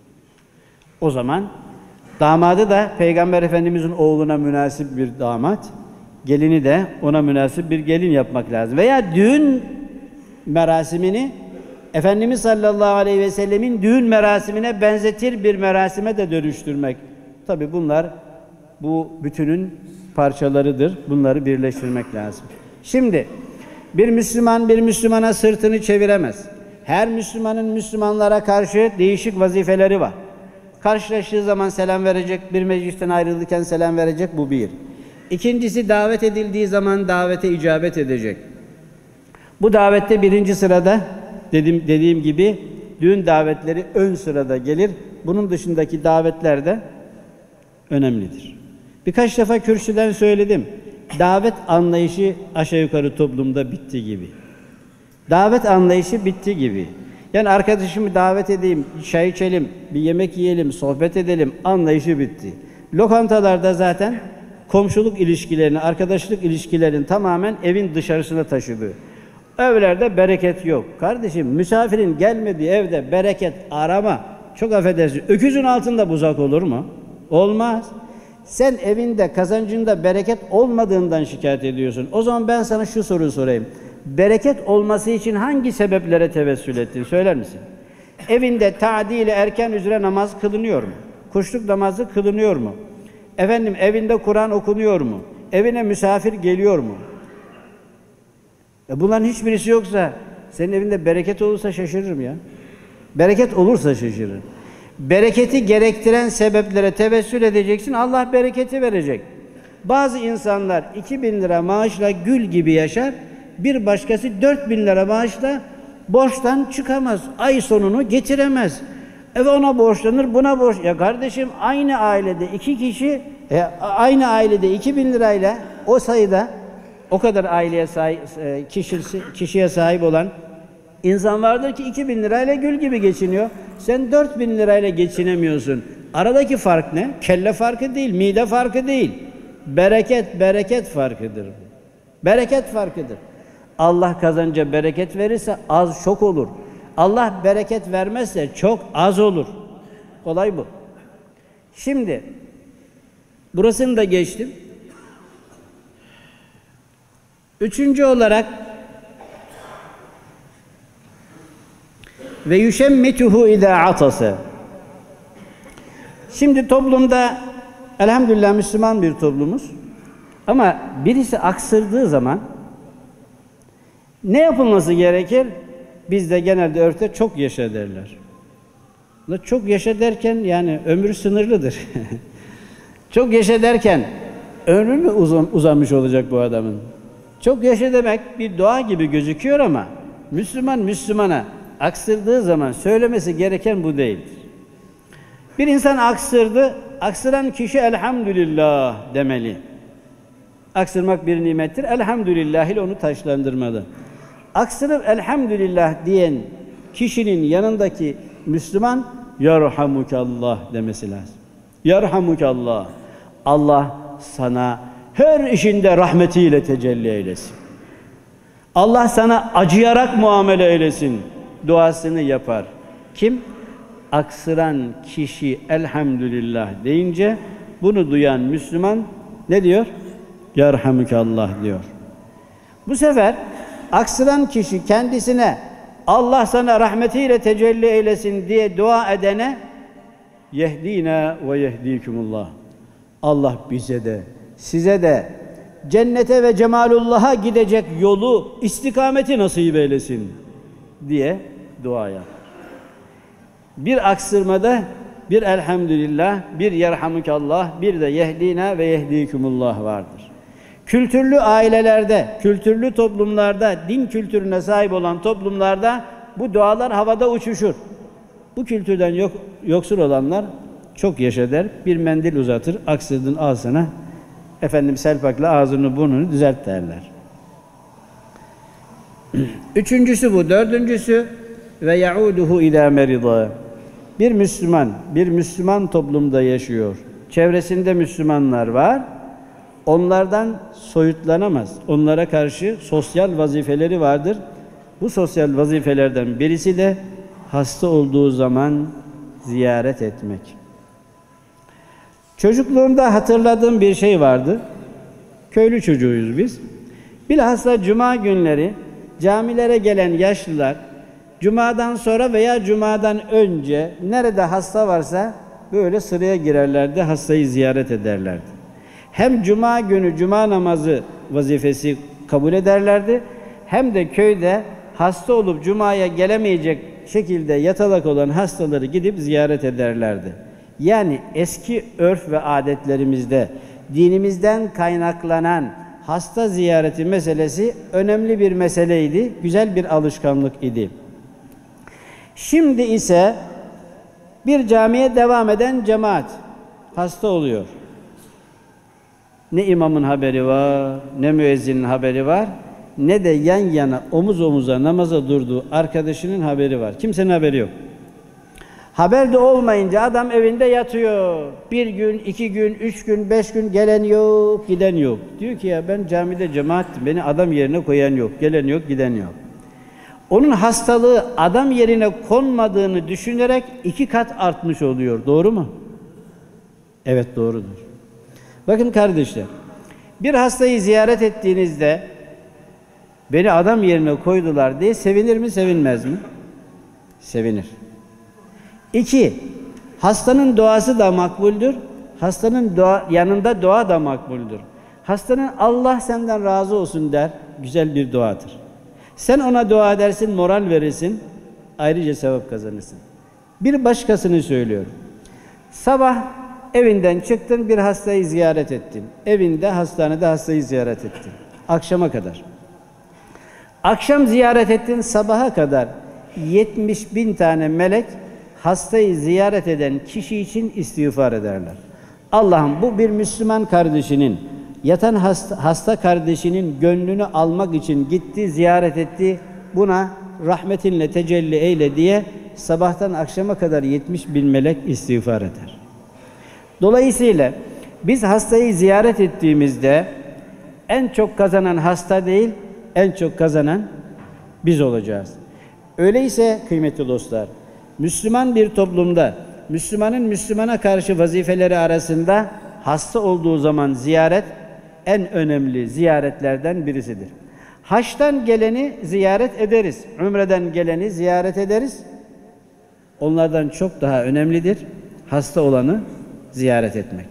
O zaman damadı da Peygamber Efendimizin oğluna münasip bir damat, gelini de ona münasip bir gelin yapmak lazım. Veya düğün merasimini Efendimiz sallallahu aleyhi ve sellemin düğün merasimine benzetir bir merasime de dönüştürmek. Tabi bunlar bu bütünün parçalarıdır. Bunları birleştirmek lazım. Şimdi bir Müslüman bir Müslümana sırtını çeviremez. Her Müslümanın Müslümanlara karşı değişik vazifeleri var. Karşılaştığı zaman selam verecek, bir meclisten ayrılırken selam verecek, bu bir. İkincisi davet edildiği zaman davete icabet edecek. Bu davette birinci sırada dediğim gibi düğün davetleri ön sırada gelir. Bunun dışındaki davetler de önemlidir. Birkaç defa kürsüden söyledim. Davet anlayışı aşağı yukarı toplumda bitti gibi. Davet anlayışı bitti gibi. Yani arkadaşımı davet edeyim, çay içelim, bir yemek yiyelim, sohbet edelim anlayışı bitti. Lokantalarda zaten komşuluk ilişkilerini, arkadaşlık ilişkilerini tamamen evin dışarısına taşıdı. Evlerde bereket yok. Kardeşim misafirin gelmediği evde bereket arama. Çok affedersin. Öküzün altında buzak olur mu? Olmaz. Sen evinde kazancında bereket olmadığından şikayet ediyorsun. O zaman ben sana şu soruyu sorayım. Bereket olması için hangi sebeplere tevessül ettin? Söyler misin? Evinde tadil erken üzere namaz kılınıyor mu? Kuşluk namazı kılınıyor mu? Efendim evinde Kur'an okunuyor mu? Evine misafir geliyor mu? Bunların hiçbirisi yoksa senin evinde bereket olursa şaşırırım ya. Bereket olursa şaşırırım. Bereketi gerektiren sebeplere tevessül edeceksin. Allah bereketi verecek. Bazı insanlar 2.000 lira maaşla gül gibi yaşar, bir başkası 4.000 lira maaşla borçtan çıkamaz, ay sonunu getiremez. Ona borçlanır, buna borç. Ya kardeşim, aynı ailede iki kişi, aynı ailede 2.000 lirayla o sayıda, o kadar aileye sahip, kişiye sahip olan insan vardır ki 2.000 lirayla gül gibi geçiniyor. Sen 4.000 lirayla geçinemiyorsun. Aradaki fark ne? Kelle farkı değil, mide farkı değil. Bereket farkıdır. Bereket farkıdır. Allah kazanca bereket verirse az çok olur. Allah bereket vermezse çok az olur. Olay bu. Şimdi burasını da geçtim. Üçüncü olarak ve yüşemmituhu idâ atase. Şimdi toplumda elhamdülillah Müslüman bir toplumuz. Ama birisi aksırdığı zaman ne yapılması gerekir? Bizde genelde örfte çok yaşa derler. Çok yaşa derken yani ömrü sınırlıdır. Çok yaşa derken ömrü mü uzamış olacak bu adamın? Çok yaşa demek bir dua gibi gözüküyor ama Müslüman Müslümana aksırdığı zaman söylemesi gereken bu değildir. Bir insan aksırdı, aksıran kişi elhamdülillah demeli. Aksırmak bir nimettir, elhamdülillah ile onu taşlandırmalı. Aksırıp elhamdülillah diyen kişinin yanındaki Müslüman yarhamukallah demesi lazım. Yarhamukallah. Allah sana her işinde rahmetiyle tecelli eylesin. Allah sana acıyarak muamele eylesin. Duasını yapar. Kim? Aksıran kişi elhamdülillah deyince bunu duyan Müslüman ne diyor? Yarhamukallah diyor. Bu sefer aksıran kişi kendisine Allah sana rahmetiyle tecelli eylesin diye dua edene yehdina ve yehdikumullah. Allah bize de size de cennete ve cemalullah'a gidecek yolu, istikameti nasip eylesin diye dua yapar. Bir aksırmada bir elhamdülillah, bir yerhamukallah, bir de yehdina ve yehdikumullah vardır. Kültürlü ailelerde, kültürlü toplumlarda, din kültürüne sahip olan toplumlarda bu dualar havada uçuşur. Bu kültürden yoksul olanlar çok yaşa der, bir mendil uzatır, aksırdın al sana, efendim selpakla ağzını burnunu düzelt derler. Üçüncüsü bu. Dördüncüsü ve yauduhu ila merida. Bir Müslüman toplumda yaşıyor. Çevresinde Müslümanlar var. Onlardan soyutlanamaz. Onlara karşı sosyal vazifeleri vardır. Bu sosyal vazifelerden birisi de hasta olduğu zaman ziyaret etmek. Çocukluğumda hatırladığım bir şey vardı. Köylü çocuğuyuz biz. Bilhassa cuma günleri camilere gelen yaşlılar cumadan sonra veya cumadan önce nerede hasta varsa böyle sıraya girerlerdi, hastayı ziyaret ederlerdi. Hem cuma günü cuma namazı vazifesi kabul ederlerdi, hem de köyde hasta olup cumaya gelemeyecek şekilde yatalak olan hastaları gidip ziyaret ederlerdi. Yani eski örf ve adetlerimizde dinimizden kaynaklanan hasta ziyareti meselesi önemli bir meseleydi, güzel bir alışkanlık idi. Şimdi ise bir camiye devam eden cemaat hasta oluyor. Ne imamın haberi var, ne müezzinin haberi var, ne de yan yana omuz omuza namaza durduğu arkadaşının haberi var. Kimsenin haberi yok. Haber de olmayınca adam evinde yatıyor. Bir gün, 2 gün, 3 gün, 5 gün gelen yok, giden yok. Diyor ki ya ben camide cemaattim, beni adam yerine koyan yok, gelen yok, giden yok. Onun hastalığı adam yerine konmadığını düşünerek 2 kat artmış oluyor. Doğru mu? Evet, doğrudur. Bakın kardeşler, bir hastayı ziyaret ettiğinizde beni adam yerine koydular diye sevinir mi, sevinmez mi? Sevinir. 2. Hastanın duası da makbuldür. Hastanın yanında dua da makbuldür. Hastanın Allah senden razı olsun der, güzel bir duadır. Sen ona dua edersin, moral verirsin, ayrıca sevap kazanırsın. Bir başkasını söylüyorum. Sabah Evinden çıktın, bir hastayı ziyaret ettin. Evinde, hastanede hastayı ziyaret ettin. Akşama kadar. Akşam ziyaret ettin, sabaha kadar 70.000 tane melek hastayı ziyaret eden kişi için istiğfar ederler. Allah'ım bu bir Müslüman kardeşinin, yatan hasta kardeşinin gönlünü almak için gitti, ziyaret etti. Buna rahmetinle tecelli eyle diye sabahtan akşama kadar 70.000 melek istiğfar eder. Dolayısıyla biz hastayı ziyaret ettiğimizde en çok kazanan hasta değil, en çok kazanan biz olacağız. Öyleyse kıymetli dostlar, Müslüman bir toplumda, Müslümanın Müslümana karşı vazifeleri arasında hasta olduğu zaman ziyaret en önemli ziyaretlerden birisidir. Haçtan geleni ziyaret ederiz, ümreden geleni ziyaret ederiz. Onlardan çok daha önemlidir hasta olanı ziyaret etmek.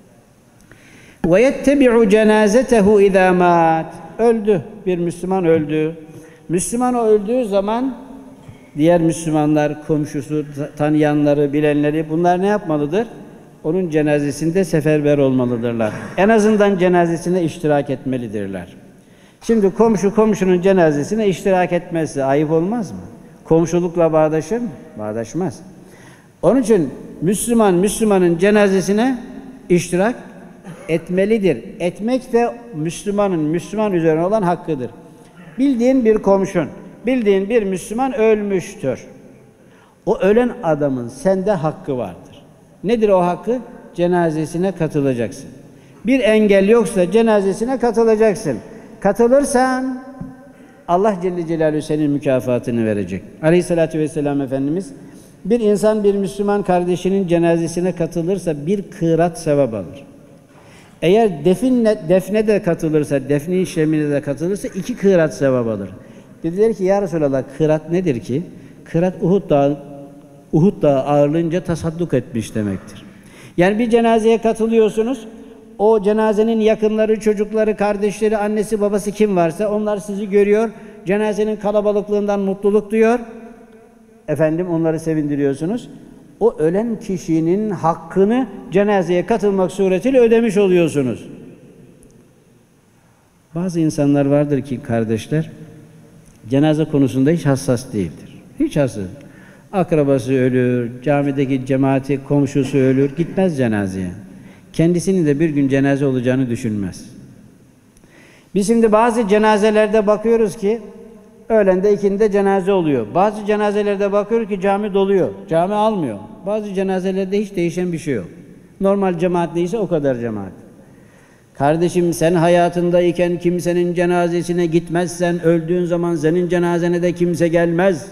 وَيَتَّبِعُ جَنَازَتَهُ اِذَا مَاتْ Öldü, bir Müslüman öldü. Müslüman öldüğü zaman diğer Müslümanlar, komşusu, tanıyanları, bilenleri bunlar ne yapmalıdır? Onun cenazesinde seferber olmalıdırlar. En azından cenazesine iştirak etmelidirler. Şimdi komşu komşunun cenazesine iştirak etmezse ayıp olmaz mı? Komşulukla bağdaşır mı? Bağdaşmaz. Onun için Müslüman, Müslümanın cenazesine iştirak etmelidir. Etmek de Müslümanın Müslüman üzerine olan hakkıdır. Bildiğin bir komşun, bildiğin bir Müslüman ölmüştür. O ölen adamın sende hakkı vardır. Nedir o hakkı? Cenazesine katılacaksın. Bir engel yoksa cenazesine katılacaksın. Katılırsan Allah Celle Celaluhu senin mükafatını verecek. Aleyhissalatü vesselam Efendimiz, bir insan bir Müslüman kardeşinin cenazesine katılırsa bir kırat sevap alır. Eğer defne de katılırsa, defne işlemine de katılırsa 2 kırat sevap alır. Dediler ki ya Resulallah, kırat nedir ki? Kırat Uhud Dağı ağırlığınca tasadduk etmiş demektir. Yani bir cenazeye katılıyorsunuz, o cenazenin yakınları, çocukları, kardeşleri, annesi, babası kim varsa onlar sizi görüyor, cenazenin kalabalıklığından mutluluk duyuyor. Efendim onları sevindiriyorsunuz. O ölen kişinin hakkını cenazeye katılmak suretiyle ödemiş oluyorsunuz. Bazı insanlar vardır ki kardeşler, cenaze konusunda hiç hassas değildir. Hiç hassas. Akrabası ölür, camideki cemaati, komşusu ölür, gitmez cenazeye. Kendisinin de bir gün cenaze olacağını düşünmez. Biz şimdi bazı cenazelerde bakıyoruz ki öğlende ikindi cenaze oluyor. Bazı cenazelerde bakıyoruz ki cami doluyor. Cami almıyor. Bazı cenazelerde hiç değişen bir şey yok. Normal cemaat neyse o kadar cemaat. Kardeşim sen hayatındayken kimsenin cenazesine gitmezsen öldüğün zaman senin cenazene de kimse gelmez.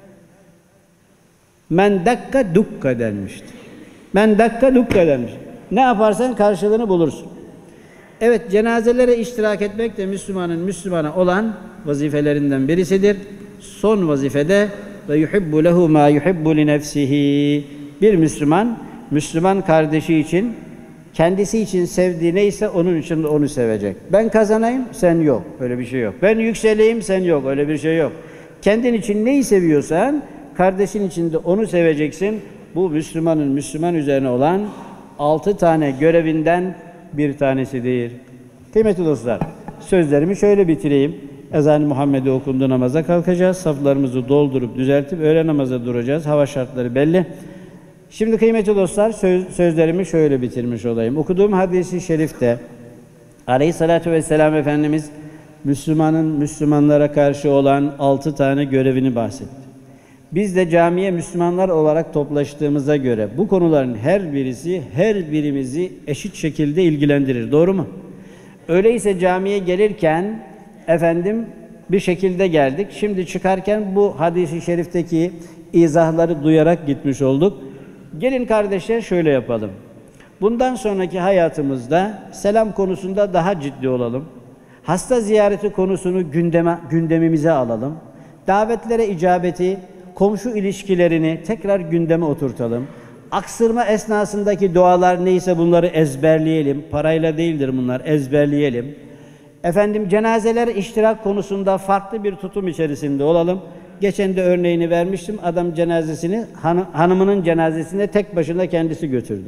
Men dakka dukka denmiştir. Men dakka dukka denmiş. Ne yaparsan karşılığını bulursun. Evet, cenazelere iştirak etmek de Müslümanın Müslümana olan vazifelerinden birisidir. Son vazifede ve yuhibbu lehu ma yuhibbu li nefsihi. Bir Müslüman, Müslüman kardeşi için, kendisi için sevdiği neyse onun için de onu sevecek. Ben kazanayım, sen yok. Öyle bir şey yok. Ben yükseleyim, sen yok. Öyle bir şey yok. Kendin için neyi seviyorsan, kardeşin için de onu seveceksin. Bu Müslümanın Müslüman üzerine olan 6 tane görevinden bir tanesidir. Kıymetli dostlar, sözlerimi şöyle bitireyim. Ezan-ı Muhammed'e okundu, namaza kalkacağız. Saflarımızı doldurup düzeltip öğle namaza duracağız. Hava şartları belli. Şimdi kıymetli dostlar, sözlerimi şöyle bitirmiş olayım. Okuduğum hadis-i şerifte Aleyhissalatü vesselam Efendimiz Müslümanın Müslümanlara karşı olan 6 tane görevini bahsetti. Biz de camiye Müslümanlar olarak toplaştığımıza göre bu konuların her birisi her birimizi eşit şekilde ilgilendirir. Doğru mu? Öyleyse camiye gelirken efendim bir şekilde geldik. Şimdi çıkarken bu hadis-i şerifteki izahları duyarak gitmiş olduk. Gelin kardeşler şöyle yapalım. Bundan sonraki hayatımızda selam konusunda daha ciddi olalım. Hasta ziyareti konusunu gündemimize alalım. Davetlere icabeti, komşu ilişkilerini tekrar gündeme oturtalım. Aksırma esnasındaki dualar neyse bunları ezberleyelim. Parayla değildir bunlar, ezberleyelim. Efendim cenazeler iştirak konusunda farklı bir tutum içerisinde olalım. Geçen de örneğini vermiştim. Adam cenazesini, hanımının cenazesine tek başına kendisi götürdü.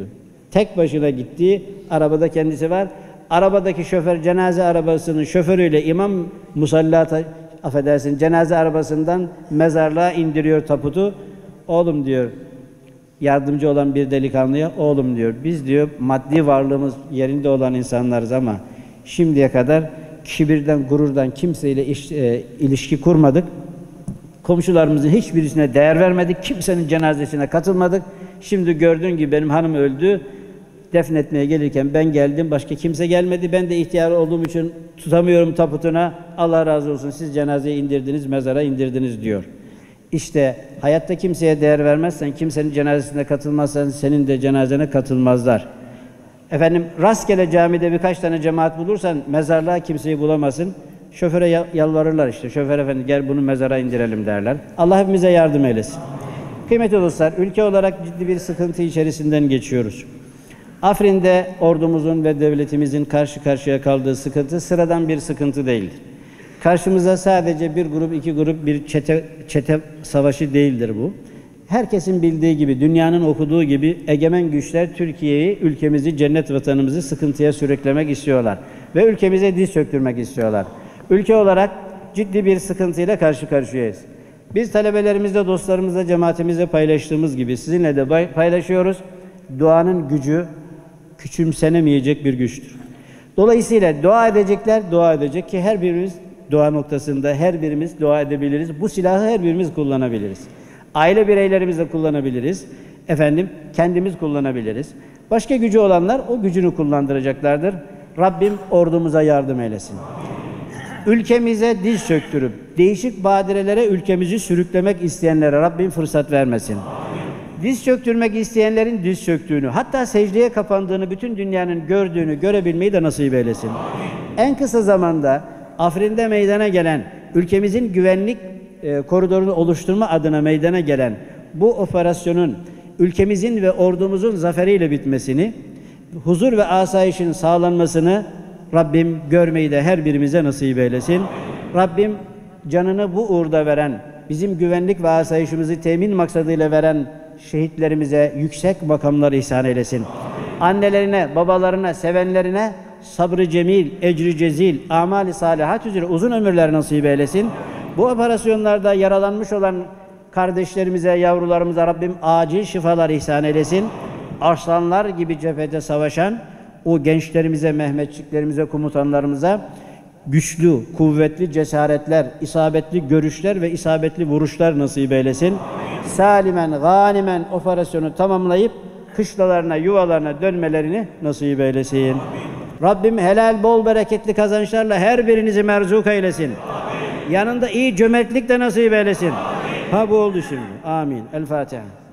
Tek başına gittiği, arabada kendisi var. Arabadaki şoför, cenaze arabasının şoförüyle imam musallata, affedersin, cenaze arabasından mezarlığa indiriyor taputu. Oğlum diyor, yardımcı olan bir delikanlıya, oğlum diyor, biz diyor maddi varlığımız yerinde olan insanlarız ama şimdiye kadar kibirden, gururdan kimseyle ilişki kurmadık. Komşularımızın hiçbirisine değer vermedik. Kimsenin cenazesine katılmadık. Şimdi gördüğün gibi benim hanım öldü. Defnetmeye gelirken ben geldim. Başka kimse gelmedi. Ben de ihtiyar olduğum için tutamıyorum taputuna. Allah razı olsun. Siz cenazeyi indirdiniz, mezara indirdiniz diyor. İşte hayatta kimseye değer vermezsen, kimsenin cenazesine katılmazsan senin de cenazene katılmazlar. Efendim rastgele camide birkaç tane cemaat bulursan mezarlığa kimseyi bulamasın. Şoföre yalvarırlar işte. Şoför efendi gel bunu mezara indirelim derler. Allah hepimize yardım eylesin. Kıymetli dostlar, ülke olarak ciddi bir sıkıntı içerisinden geçiyoruz. Afrin'de ordumuzun ve devletimizin karşı karşıya kaldığı sıkıntı sıradan bir sıkıntı değildir. Karşımıza sadece bir grup, iki grup bir çete savaşı değildir bu. Herkesin bildiği gibi, dünyanın okuduğu gibi egemen güçler Türkiye'yi, ülkemizi, cennet vatanımızı sıkıntıya sürüklemek istiyorlar. Ve ülkemize diz çöktürmek istiyorlar. Ülke olarak ciddi bir sıkıntıyla karşı karşıyayız. Biz talebelerimizle, dostlarımızla, cemaatimizle paylaştığımız gibi sizinle de paylaşıyoruz. Duanın gücü küçümsenemeyecek bir güçtür. Dolayısıyla dua edecekler, dua edecek ki her birimiz dua noktasında her birimiz dua edebiliriz. Bu silahı her birimiz kullanabiliriz. Aile bireylerimiz de kullanabiliriz. Efendim kendimiz kullanabiliriz. Başka gücü olanlar o gücünü kullandıracaklardır. Rabbim ordumuza yardım eylesin. Ülkemize diz çöktürüp değişik badirelere ülkemizi sürüklemek isteyenlere Rabbim fırsat vermesin. Diz çöktürmek isteyenlerin diz çöktüğünü, hatta secdeye kapandığını bütün dünyanın gördüğünü, görebilmeyi de nasip eylesin. En kısa zamanda Afrin'de meydana gelen, ülkemizin güvenlik koridorunu oluşturma adına meydana gelen bu operasyonun ülkemizin ve ordumuzun zaferiyle bitmesini, huzur ve asayişin sağlanmasını Rabbim görmeyi de her birimize nasip eylesin. Rabbim canını bu uğurda veren, bizim güvenlik ve asayişimizi temin maksadıyla veren şehitlerimize yüksek makamlar ihsan eylesin. Annelerine, babalarına, sevenlerine sabrı cemil, ecri cezil, amali salihat üzere uzun ömürler nasip eylesin. Bu operasyonlarda yaralanmış olan kardeşlerimize, yavrularımıza Rabbim acil şifalar ihsan eylesin. Arslanlar gibi cephede savaşan o gençlerimize, Mehmetçiklerimize, komutanlarımıza güçlü, kuvvetli cesaretler, isabetli görüşler ve isabetli vuruşlar nasip eylesin. Salimen, ganimen operasyonu tamamlayıp kışlalarına, yuvalarına dönmelerini nasip eylesin. Rabbim helal, bol, bereketli kazançlarla her birinizi merzuk eylesin. Amin. Yanında iyi cömertlik de nasip eylesin. Amin. Ha bu oldu şimdi. Amin. El Fatiha.